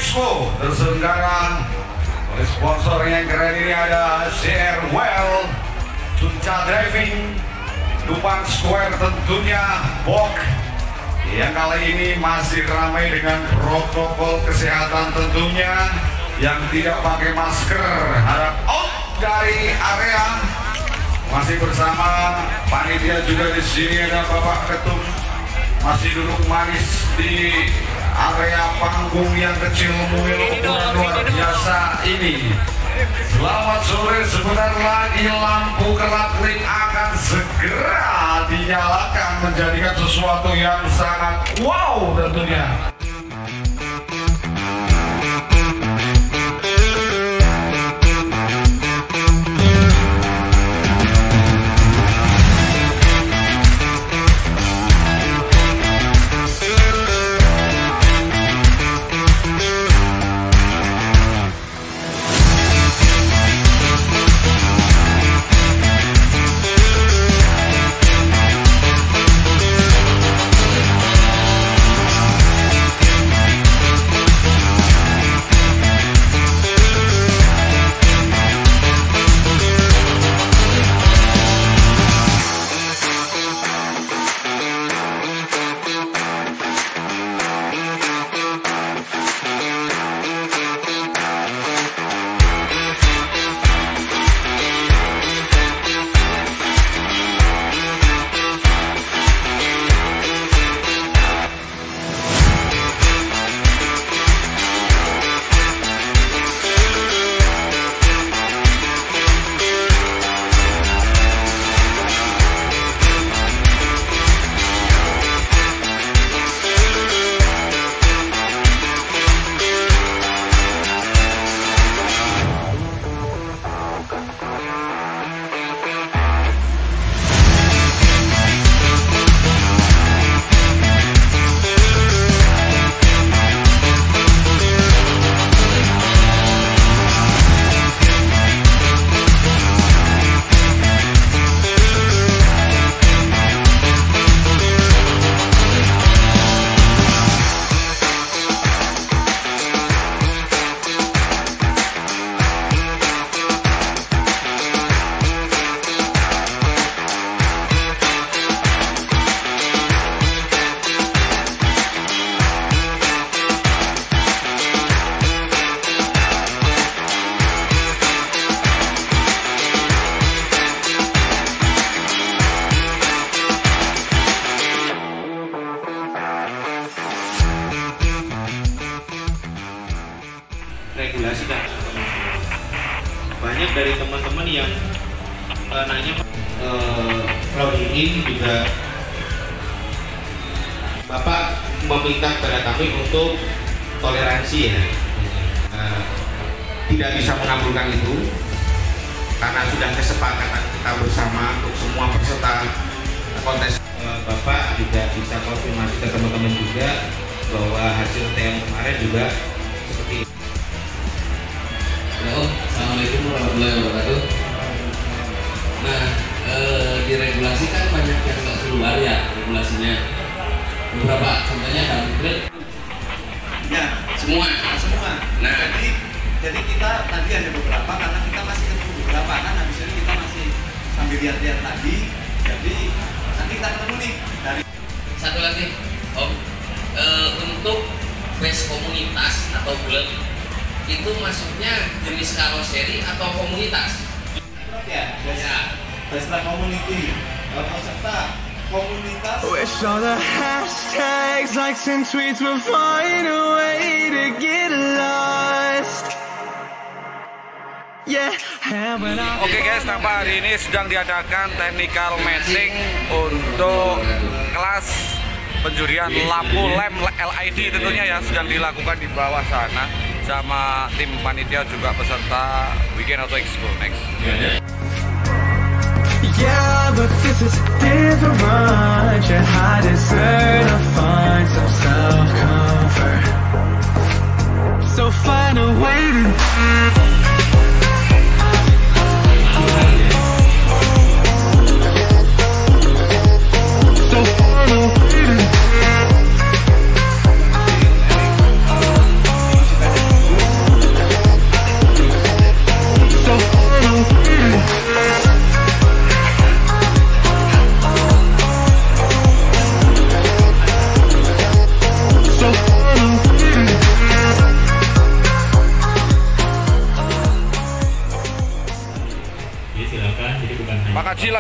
Expo terselenggara oleh sponsor yang keren ini ada CR Well, Cunca Driving, Dupang Square tentunya, Bok yang kali ini masih ramai dengan protokol kesehatan tentunya, yang tidak pakai masker harap out dari area. Masih bersama panitia juga di sini ada Bapak Ketum masih duduk manis di area panggung yang kecil mungil ukuran luar biasa ini. Selamat sore, sebentar lagi lampu kelap-kelip akan segera dinyalakan menjadikan sesuatu yang sangat wow tentunya. Regulasi dan banyak dari teman-teman yang nanya tahun ini juga Bapak meminta kepada kami untuk toleransi ya, tidak bisa mengabulkan itu karena sudah kesepakatan kita bersama untuk semua peserta kontes. Bapak juga bisa konfirmasi ke teman-teman juga bahwa hasil TM kemarin juga seperti itu. Halo, assalamualaikum warahmatullahi wabarakatuh. Nah, di regulasi kan banyak yang nggak keluar ya regulasinya. Beberapa, contohnya kan ya semua. Nah, jadi kita tadi ada beberapa karena kita masih ketemu beberapa kan, habis ini kita masih sambil lihat-lihat tadi. Jadi nanti kita ketemu nih dari satu lagi, Om, untuk race komunitas atau klub itu maksudnya jenis karoseri atau komunitas? Ya, Vespa Community, peserta komunitas. Wish all the hashtags, likes and tweets will find a way to get lost. Yeah. Oke guys, tampak hari ini sedang diadakan technical meeting untuk kelas penjurian lampu lem LED tentunya ya, sedang dilakukan di bawah sana sama tim panitia juga peserta Weekend Auto Expo Next. Yeah, but this is different. I deserve to find some self-comfort. So find a way to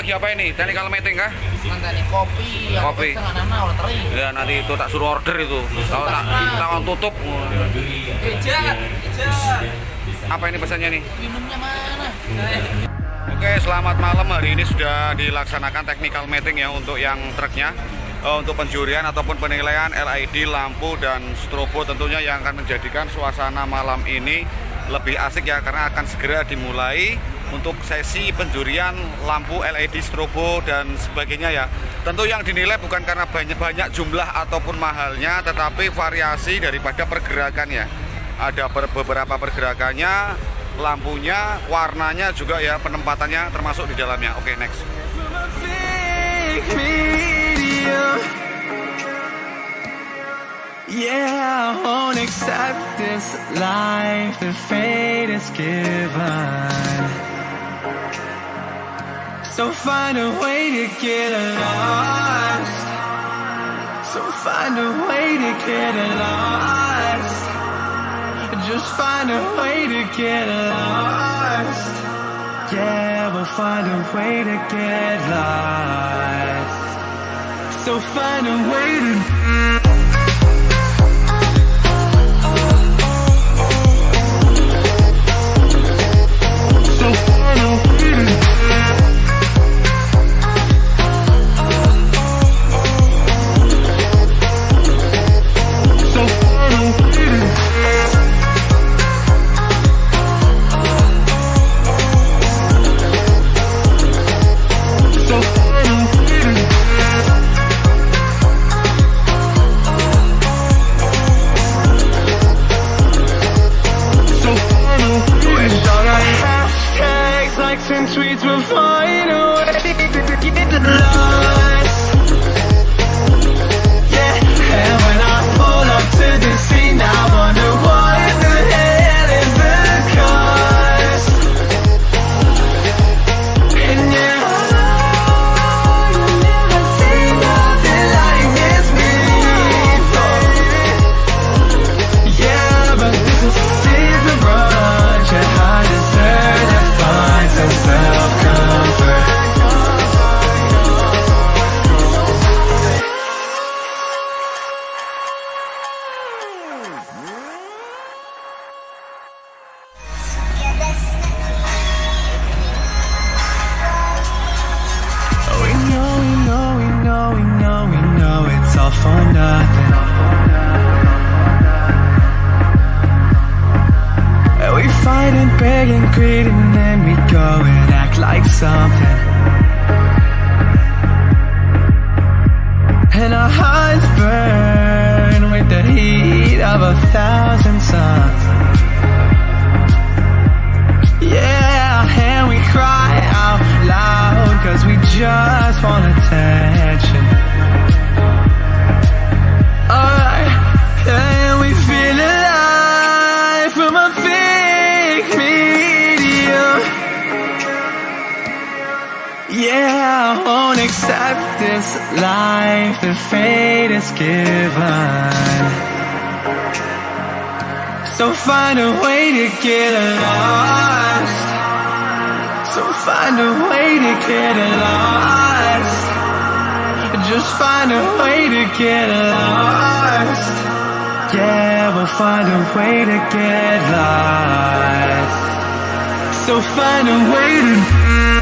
lagi apa ini? Technical meeting kah? Nanti kopi, yang Kopi. udah teri. Ya nanti itu tak suruh order itu. Kalau tak tutup. Eja. Apa ini pesannya nih? Minumnya mana? Oke, selamat malam. Hari ini sudah dilaksanakan technical meeting ya untuk yang truknya. Untuk penjurian ataupun penilaian LED, lampu, dan strobo tentunya yang akan menjadikan suasana malam ini lebih asik ya, karena akan segera dimulai untuk sesi penjurian lampu LED, strobo, dan sebagainya ya. Tentu yang dinilai bukan karena banyak jumlah ataupun mahalnya, tetapi variasi daripada pergerakannya. Ada beberapa pergerakannya, lampunya, warnanya juga ya, penempatannya termasuk di dalamnya. Oke, next. Yeah, I won't accept this life that fate has given. So find a way to get lost. So find a way to get lost. Just find a way to get lost. Yeah, we'll find a way to get lost. So find a way to tweets will find a way to get lost. Yeah, and when I pull up to the scene, I wonder what the hell is the cause. And yeah, you never see nothing like this before. Yeah, but this is the road you hard to turn to find some self-comfort. We know it's all for nothing. We fight and beg and greed, and then we go and act like something. And our hearts burn with the heat of 1,000 suns. Yeah, and we cry out loud, 'cause we just want attention. And we feel alive from a fake medium. Yeah, I won't accept this life that fate has given. So find a way to get lost. So find a way to get lost. Just find a way to get lost. Yeah, we'll find a way to get lost. So find a way to